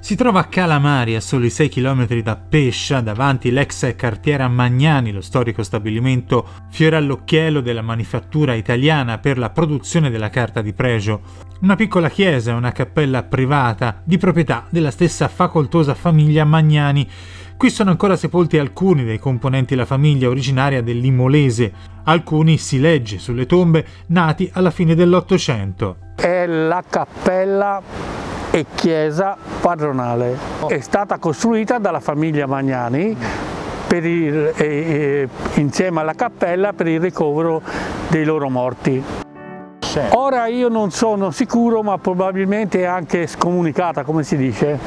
Si trova a Calamari, a soli 6 km da Pescia, davanti l'ex cartiera Magnani, lo storico stabilimento fiore all'occhiello della manifattura italiana per la produzione della carta di pregio. Una piccola chiesa e una cappella privata di proprietà della stessa facoltosa famiglia Magnani. Qui sono ancora sepolti alcuni dei componenti della famiglia originaria dell'Imolese. Alcuni, si legge sulle tombe, nati alla fine dell'Ottocento. È la cappella e chiesa padronale. È stata costruita dalla famiglia Magnani insieme alla cappella per il ricovero dei loro morti. Ora io non sono sicuro, ma probabilmente è anche scomunicata, come si dice?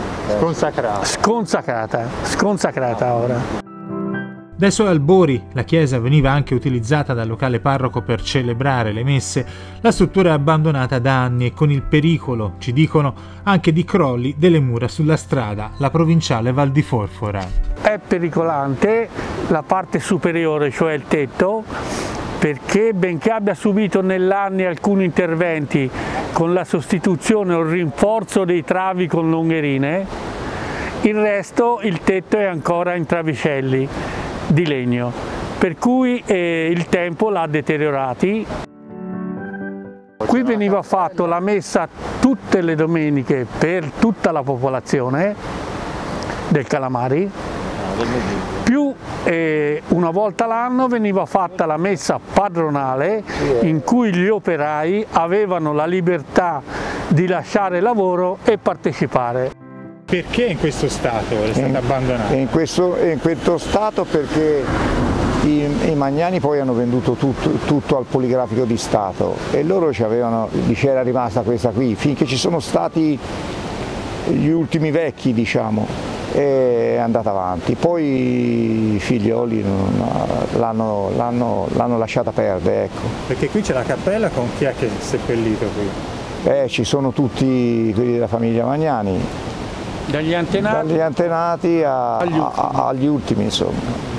Sconsacrata ora. Dai suoi albori la chiesa veniva anche utilizzata dal locale parroco per celebrare le messe. La struttura è abbandonata da anni e con il pericolo, ci dicono, anche di crolli delle mura sulla strada, la provinciale Val di Forfora. È pericolante la parte superiore, cioè il tetto, perché benché abbia subito negli anni alcuni interventi con la sostituzione o il rinforzo dei travi con longherine, il resto, il tetto è ancora in travicelli di legno, per cui il tempo l'ha deteriorati. Qui veniva fatto la messa tutte le domeniche per tutta la popolazione del Calamari, più una volta l'anno veniva fatta la messa padronale in cui gli operai avevano la libertà di lasciare il lavoro e partecipare. Perché in questo stato è stata abbandonata? In questo stato perché i Magnani poi hanno venduto tutto al Poligrafico di Stato e loro c'era rimasta questa qui, finché ci sono stati gli ultimi vecchi, diciamo, è andata avanti. Poi i figlioli l'hanno lasciata perdere, ecco. Perché qui c'è la cappella, con chi è che è seppellito qui? Ci sono tutti quelli della famiglia Magnani. Dagli antenati agli ultimi, insomma.